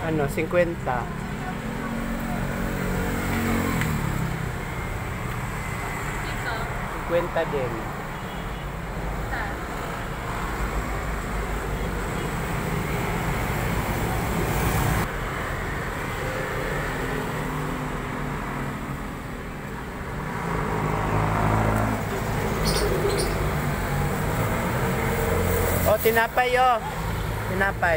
Ano, 50. Dito. 50 din. O, tinapay o. Tinapay.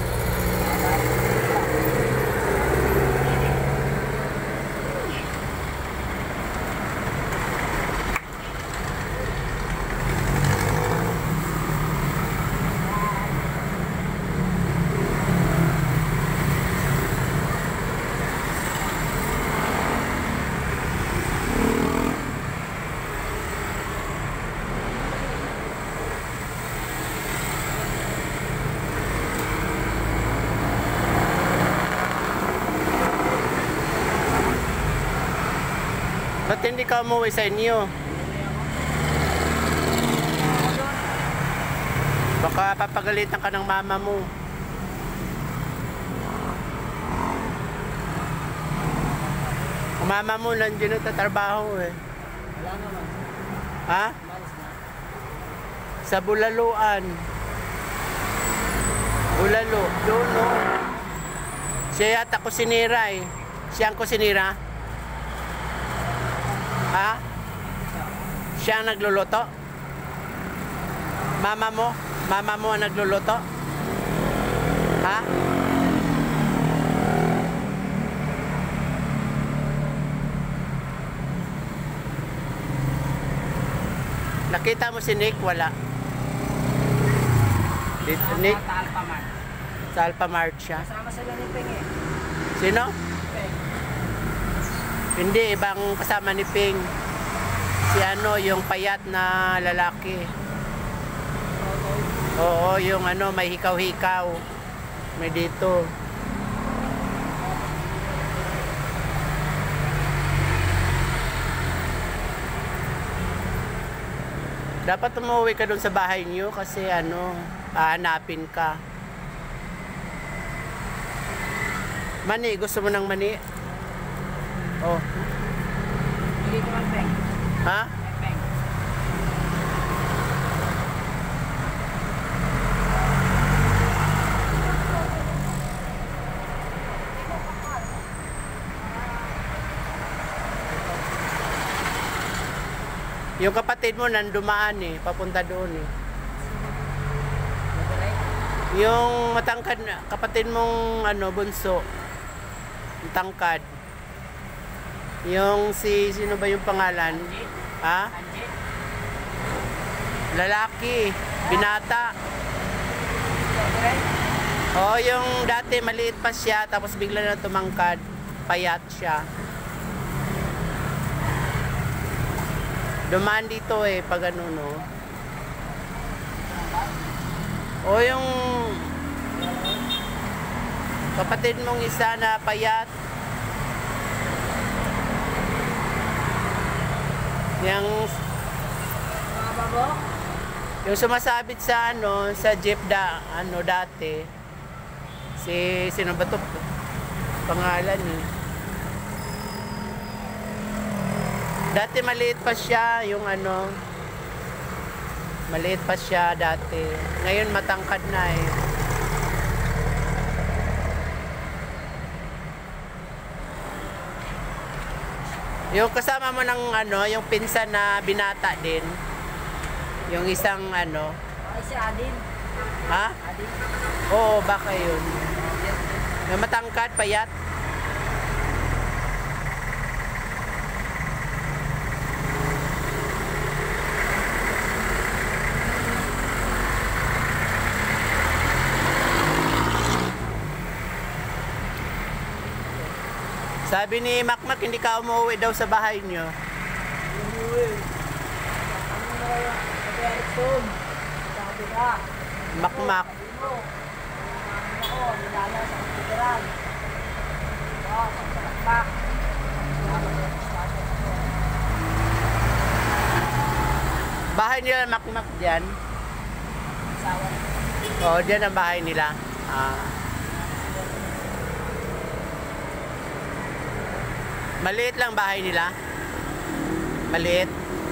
Ba't hindi ka umuwi sa inyo? Baka papagalitan ka ng mama mo. Ang mama mo nandiyan nagtatrabaho eh. Wala naman. Ha? Malis na. Sa Bulaluan. Bulalo. Doon no. Siya yata kusinira eh. Siya ang kusinira. Ha? Siya ang nagluluto? Mama mo? Mama mo ang nagluluto? Ha? Nakita mo si Nick? Wala. Dito, Nick? Sa Alphamart. Sa Alphamart siya. Kasama sila ni Peng eh. Sino? Peng. Hindi, ibang kasama ni Ping. Si ano, yung payat na lalaki. Oo, yung ano, may hikaw-hikaw. May dito. Dapat umuwi ka doon sa bahay niyo kasi ano, hahanapin ka. Mani, gusto mo ng mani? Oh. Hindi ko man Peng. Ha? May Peng. Yung kapatid mo nandumaan eh, papunta doon eh. Yung matangkad na, kapatid mong ano, bunso. Yung tangkad. Yung sino ba yung pangalan? Ha? Anjit. Lalaki, binata. Oh, yung dati maliit pa siya, tapos bigla na tumangkad. Payat siya. Dumaan dito eh, pag ano no. O yung kapatid mong isa na payat. Yung sumasabit sa ano, sa jeep ano dati. Sino ba to? Pangalan eh. Dati maliit pa siya, yung ano, maliit pa siya dati. Ngayon matangkad na eh. Yung kasama mo ng ano, yung pinsan na binata din. Yung isang ano. Ay, si Adin. Ha? Adin. Oo, baka yun. Yung matangkad, payat. Sabi ni Makmak, hindi ka umuwi daw sa bahay niyo. Umuwi. Ano na kaya? Sabi Erickson. Sabi ka. Makmak. Ano ako, nilala sa kapitiran. Oo, sa lakbak. Bahay nila Makmak dyan? Asawa. Oo, dyan ang bahay nila. Maliit lang bahay nila? Maliit?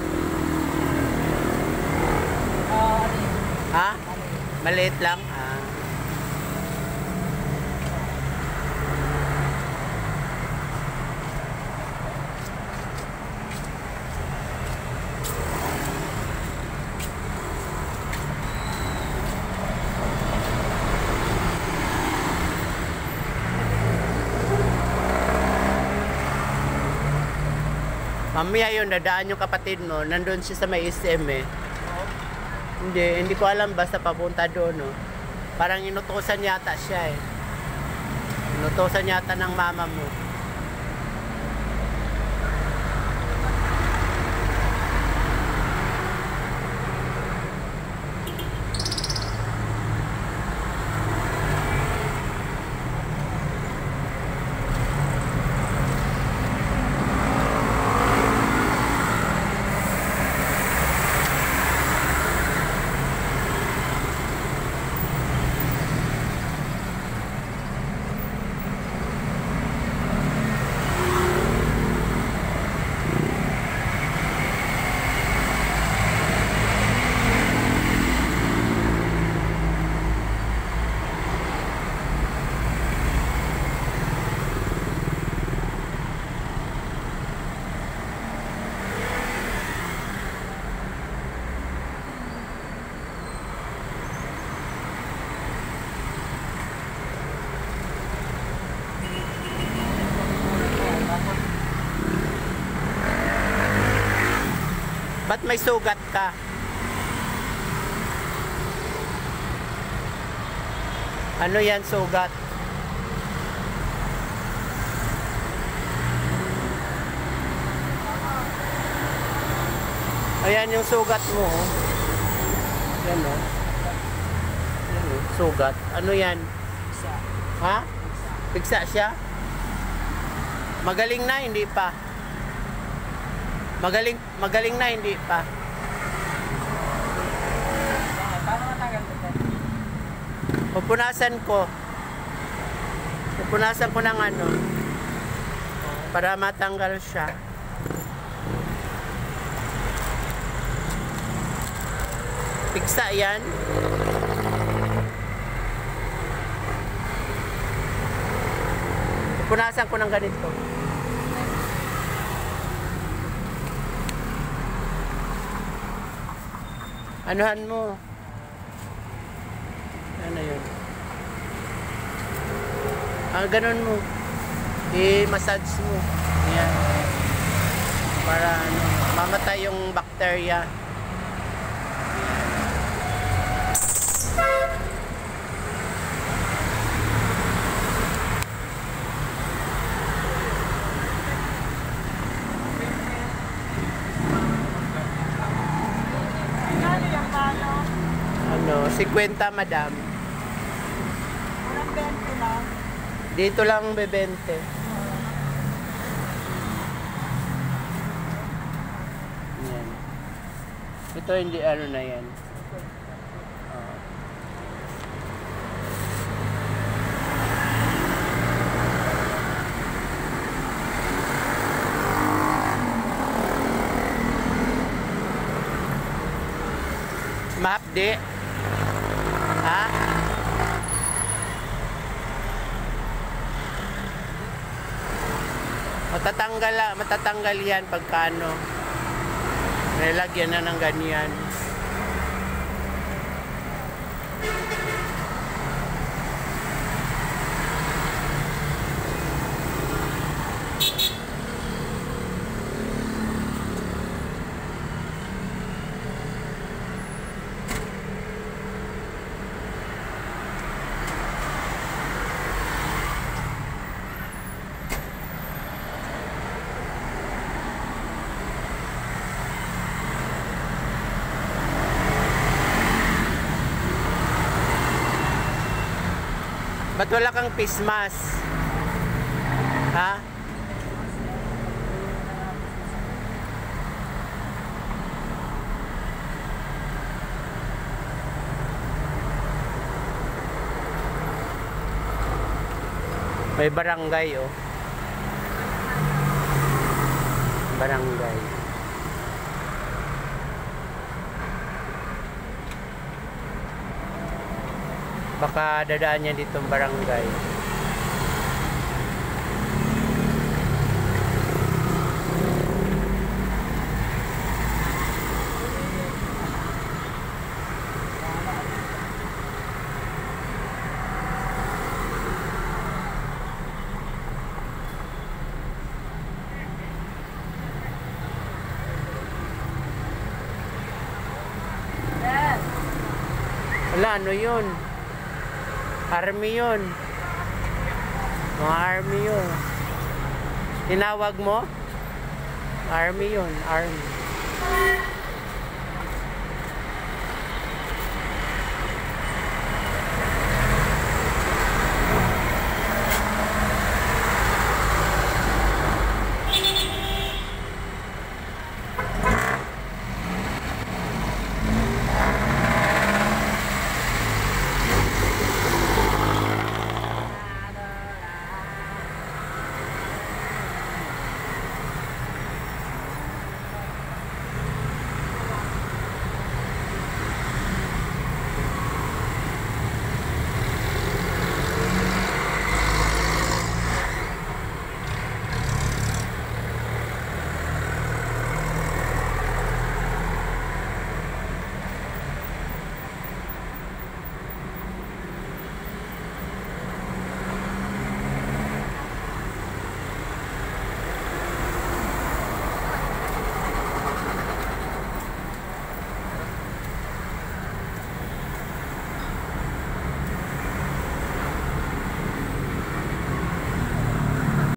Ano yun? Ha? Ano yun? Maliit lang? Ah. Mamaya yun, dadaan yung kapatid mo, nandun siya sa may SM eh. Hindi ko alam, basta papunta doon, no. Parang inutusan yata siya eh. Inutusan yata ng mama mo. Ba't may sugat ka? Ano yan sugat? Ayan yung sugat mo. Oh. Yan o. Yan o, sugat. Ano yan? Isa. Ha? Pigsa siya? Magaling na, hindi pa. Magaling na, hindi pa. Paano matagal ko? Pupunasan ko. Pupunasan ko ng ano. Para matanggal siya. Piksa yan. Pupunasan ko ng ganito. Anuhan mo. Ano yun? Ganun mo. I-massage mo. Ayan. Para ano, mamatay yung bacteria. Ano, 50 madam. Unang 20 lang. Dito lang bebente. Yan. Ito hindi ano na yan. Oo. Mahapdi. Ha? Matatanggal yan pagka ano. Nilagyan na ng ganyan. Ba't wala kang face mask? Ha? May barangay oh. barangay. Baka dadaan niya ditong barangay. Wala, ano yun? Army yun. Mga army yun. Tinawag mo? Army yun, army.